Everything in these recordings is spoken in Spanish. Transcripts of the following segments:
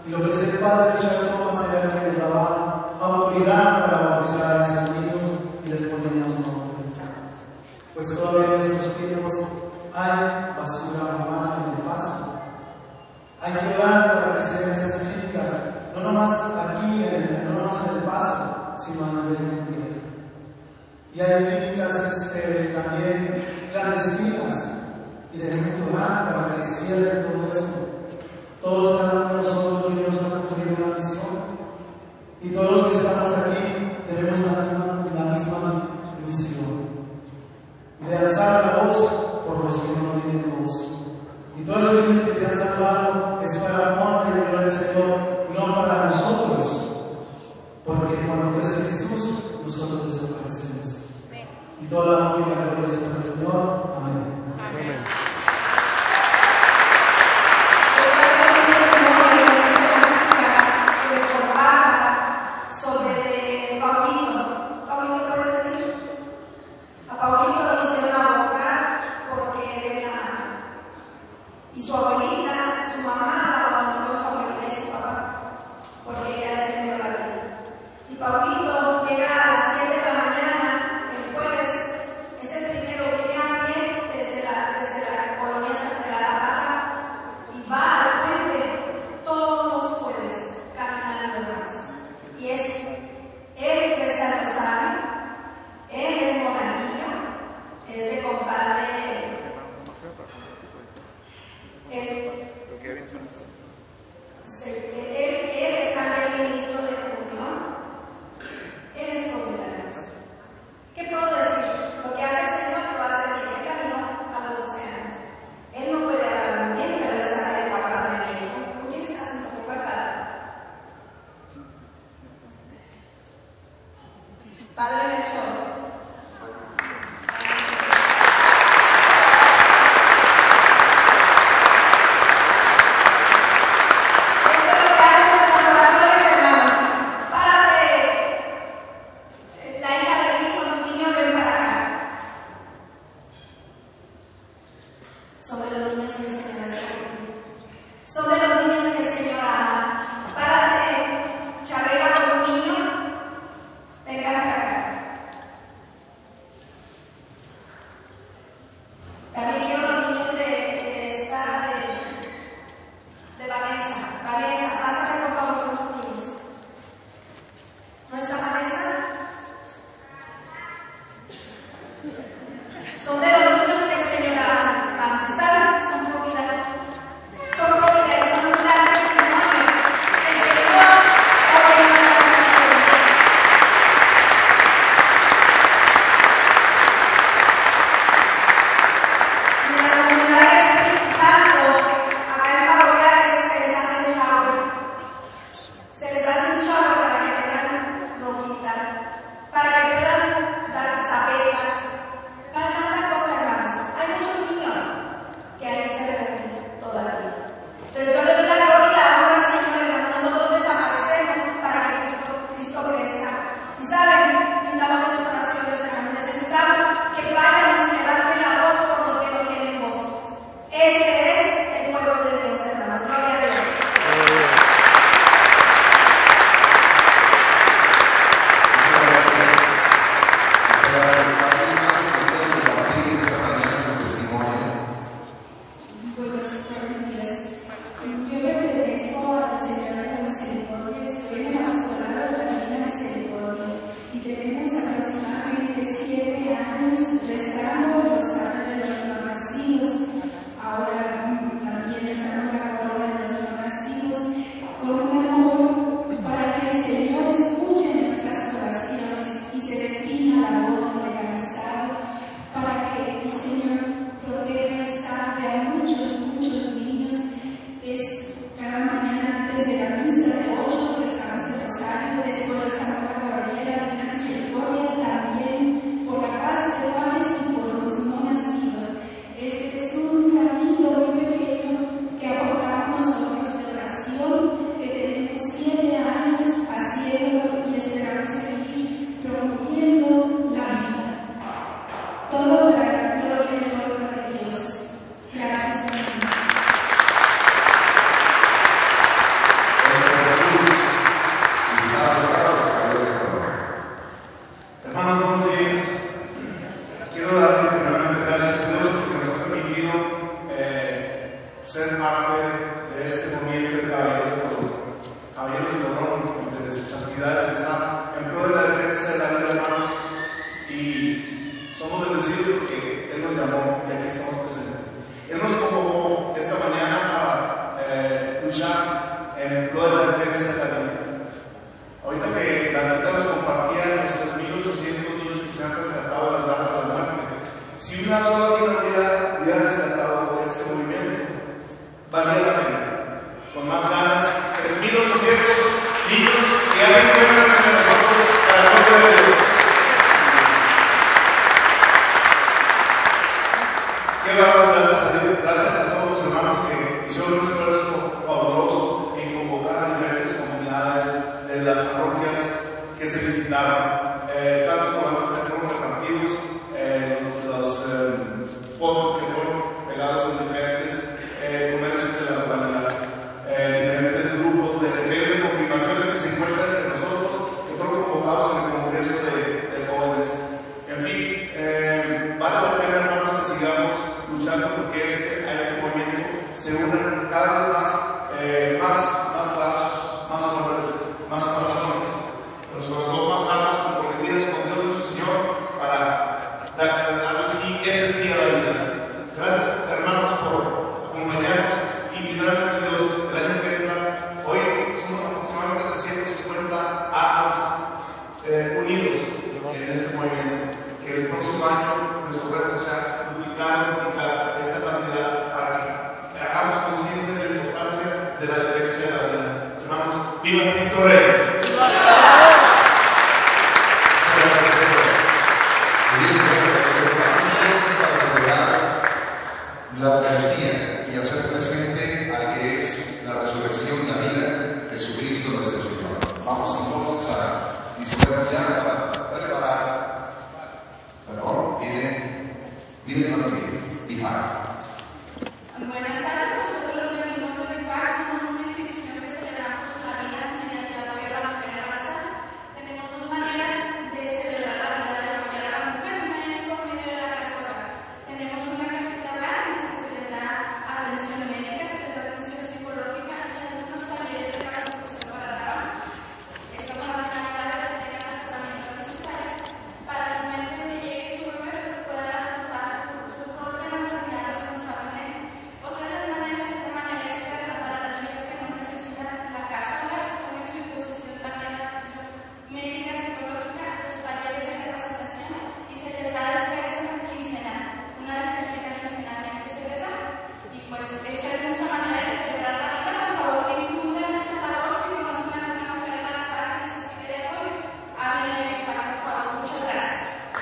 Y lo que es el padre Richard Thomas era el que nos daba autoridad para bautizar a esos niños y les poníamos nombre. Pues todavía en estos tiempos hay basura humana en el paso. Hay que orar para que sean esas clínicas, no nomás aquí, no nomás en el paso, sino a nivel mundial. Y hay clínicas también clandestinas, y debemos orar para que cierren todo eso. Todos, cada uno de nosotros, nos ha conferido una misión, y todos los que estamos aquí tenemos la misma misión de alzar la voz por los que no tienen voz. Y todos los niños que se han salvado es para honra y gloria del Señor, no para nosotros, porque cuando crece Jesús, nosotros desaparecemos. Y toda la honra y la gloria es para el Señor. Amén. Amén. Sobre los niños que el Señor ama, vamos a estar, son comida niños que ya se encuentran entre nosotros para la gloria de Dios. Quiero dar gracias a Dios, gracias a todos los hermanos que hicieron un esfuerzo fabuloso en convocar a diferentes comunidades de las parroquias que se visitaron. Tanto programas que fueron repartidos, los pozos que fueron pegados en diferentes comercios de la localidad, diferentes grupos de recreo y confirmación que se encuentran entre nosotros, que fueron convocados en el Congreso de Jóvenes. En fin, vale la pena, hermanos, que sigamos luchando porque a este movimiento se unen cada vez más brazos, más hombres, más corazones, pero sobre todo más almas comprometidas con Dios nuestro Señor para dar así ese sí a la vida. Gracias, hermanos, por acompañarnos y primeramente Dios, el año que entra, hoy somos aproximadamente 350 almas unidos en este movimiento. Que el próximo año nuestro reto sea duplicar esta cantidad para que hagamos conciencia de la importancia de la defensa de la vida. Hermanos, ¡viva Cristo Rey! La Eucaristía y hacer presente al que es la resurrección y la vida, Jesucristo nuestro Señor. Vamos entonces a disponernos ya para preparar. Bueno, viene familia y Faro. Buenas tardes, nosotros venimos de Faro, somos una institución que celebramos la vida mediante el apoyo a la mujer embarazada. Tenemos dos maneras de celebrar la vida de la mujer a la mujer, una es por medio de la casa hogar. Tenemos una casita hogar en la que se les da atención médica, se les da atención psicológica y algunos talleres de capacitación para la dama. Esto con la finalidad de que tengan las herramientas necesarias para el momento en que llegue su bebé, pues puedan afrontar su propia maternidad responsablemente. Otra de las maneras es de manera externa para las chicas que no necesitan la casa hogar, se pone a su disposición también la atención médica, psicológica, los talleres de capacitación y se les da despensa quincenal. Una despensa quincenalmente se les da. Y pues esa es nuestra manera de celebrar la vida. Por favor, difundan esta labor si conocen a alguna mujer embarazada que necesite de apoyo. Háblenle de Faro, por favor. Muchas gracias.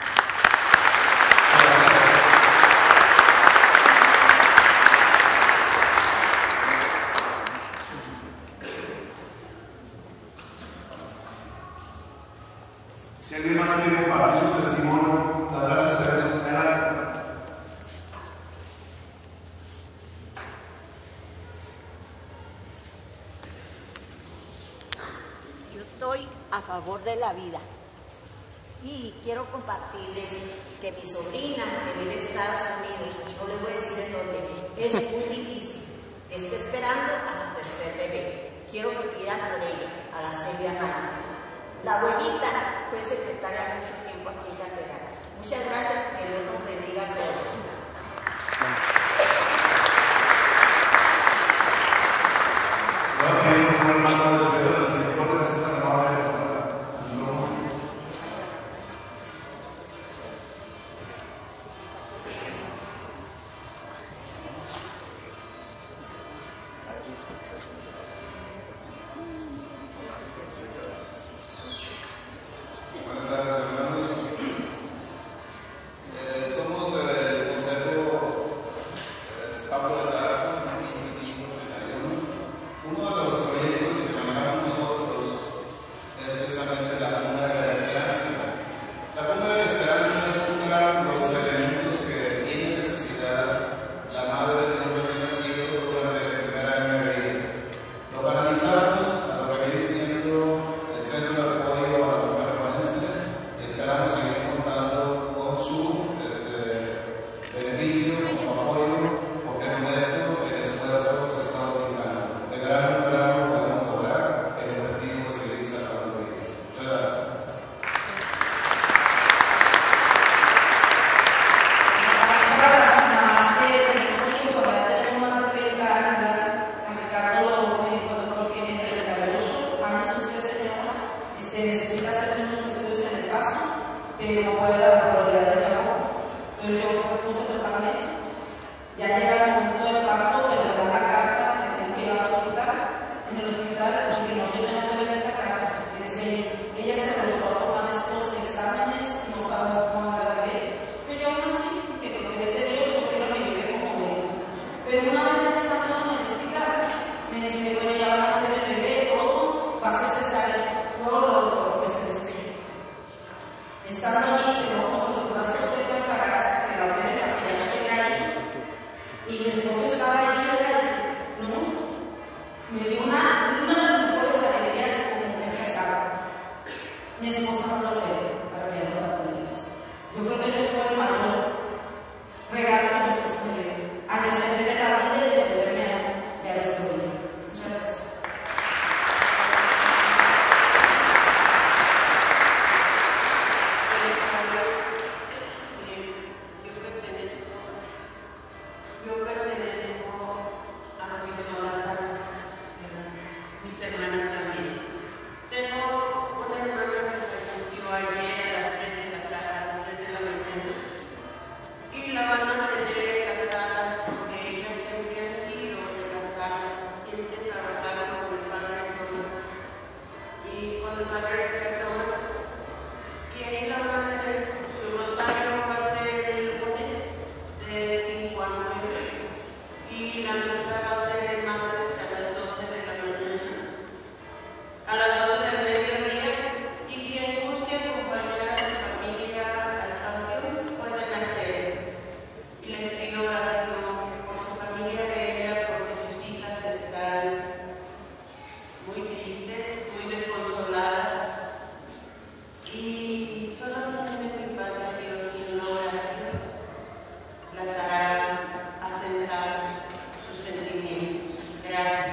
Si alguien más quiere compartir su testimonio, las gracias a Dios. Yo estoy a favor de la vida y quiero compartirles que mi sobrina que vive en Estados Unidos, no les voy a decir en dónde, es muy difícil, está esperando a su tercer bebé. Quiero que pidan por ella, a la Silvia Maya. La abuelita fue secretaria mucho tiempo aquí en Catedral. Muchas gracias y que Dios nos bendiga a todos. Buenas tardes, hermanos. Somos del Consejo Pablo de Tarso, 1531. Uno de los proyectos que manejamos nosotros es precisamente la Cuna de la Esperanza. La Cuna de la Esperanza es buscar los elementos que tiene necesidad la madre de un recién nacido durante el primer año de vida. Lo canalizamos a lo que viene siendo el Centro de Apoyo a la Mujer Valencia y esperamos seguir contando con su beneficio, con su apoyo, porque con esto el esfuerzo se está ubicando. De grano en grano podemos lograr el objetivo de seguir salvando vidas. Muchas gracias. Necesita hacer unos estudios en el paso, pero no puede dar la probabilidad de llamar. Entonces yo propuse totalmente. Ya llega el momento del parto, pero me dan la carta que tengo que ir al hospital. En el hospital, y si no, yo tengo que ver esta mi esposo estaba allí y yo le dije, no, me dio una de las mejores alegrías como mujer casada. Mi esposo no lo ve para que no la tengamos. Yo creo que ese fue el mayor regalo que mi esposo me dio, al defender la vida y defenderme a mí y a nuestro hijo. Muchas gracias. Yo pertenezco a lo que son las almas, mis hermanas también. Tengo una hermana que falleció ayer a las 3 de la mañana y la van a tener en las salas porque ellos siempre han sido de las salas, siempre trabajaron con el padre Tomás y con el padre Richard Tomás. Y ahí la van a tener, su rosario va a ser el lunes de 5 a 9 y la misa va a ser el martes a las 12 de la mañana, a las 12 del mediodía, y quien busque acompañar a su familia al panteón pueden hacer. Y les pido oración por su familia de ella porque sus hijas están muy tristes, muy desconsoladas. Y solamente mi Padre Dios en una oración las hará asentar sus sentimientos. Gracias.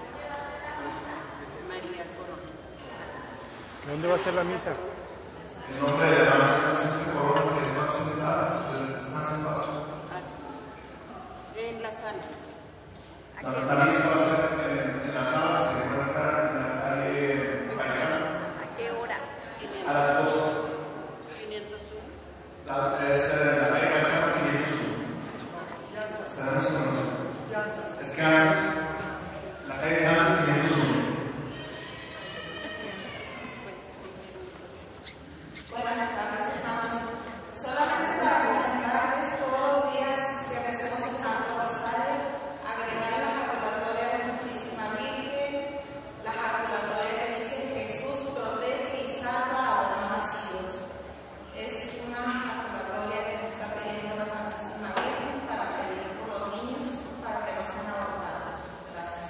María Corona. ¿Dónde va a ser la misa? En nombre de la hermana Francisca Corona, que es más sentada, descansa en paz. En la sala. La misa va a ser en la sala que se encuentra en la calle Paisana. ¿A qué hora? A las 12. 501. Es la calle Paisana 501. Estaremos en la misa. Es Kansas. La calle Kansas 501. Buenas tardes, hermanos. Solamente para comentarles todos los días que empecemos el Santo Rosario, agregar la jaculatoria de Santísima Virgen, la jaculatoria que dice Jesús protege y salva a los no nacidos. Es una jaculatoria que nos está pidiendo la Santísima Virgen para pedir por los niños, para que no sean abortados. Gracias.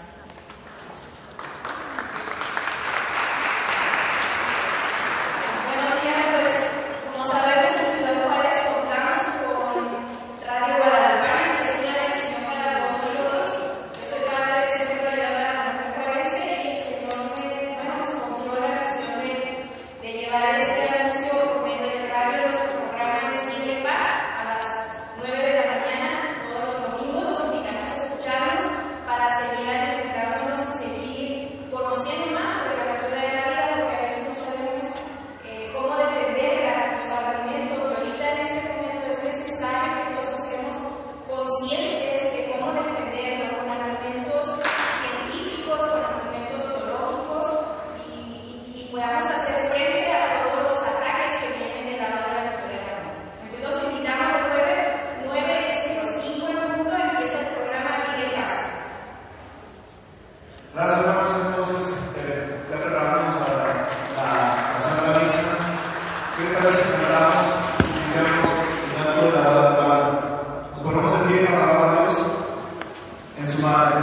Buenos días, pues como sabemos en Ciudad Juárez contamos con Radio Guadalupana, que es una bendición para todos nosotros. Yo soy parte del Centro de Ayuda para la Mujer Juarense y el Señor nos confió la misión de llevar este anuncio por medio de radio, los programas Vida y Paz a las 9 de la mañana todos los domingos. Los invitamos a escucharnos para seguir alimentándonos y seguir conociendo más sobre la cultura de la vida, porque a veces no sabemos cómo defenderla, los argumentos. Ahorita en este momento es necesario que todos estemos conscientes de cómo defenderlo con argumentos científicos, con argumentos teológicos y podamos hacer frente a todos los ataques que vienen del lado de la cultura de la vida. Entonces los invitamos, recuerden, 9:05 en punto empieza el programa Vida y Paz. Gracias, hermanos. Entonces, ya preparamos para la Santa Misa. ¿Qué les parece si cantamos, si iniciamos el canto de la Guadalupana? Nos ponemos de pie para alabar a Dios en su madre.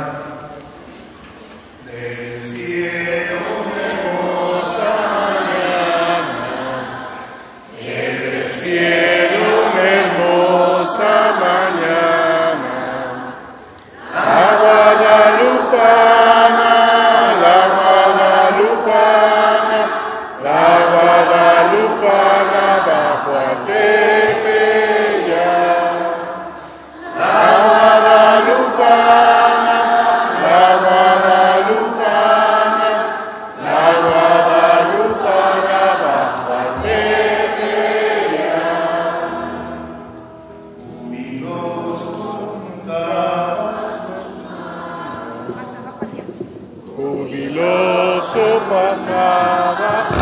Desde el cielo, una hermosa mañana. Desde el cielo una hermosa mañana, la Guadalupana, la Guadalupana, la Guadalupana bajo a Tepeyac. La Guadalupana, la Guadalupana, la Guadalupana bajo a Tepeyac. Unidos juntas, Jubiloso pasaba